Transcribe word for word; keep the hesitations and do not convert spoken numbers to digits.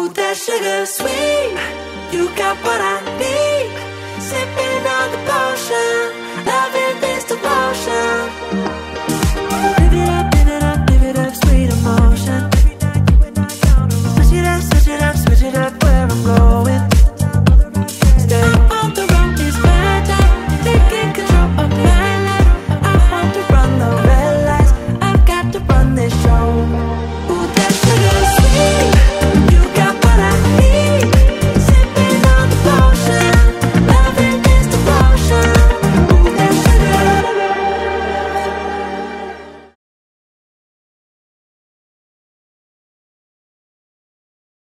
that sugar sweet. You got what I need. Sipping on the potion, love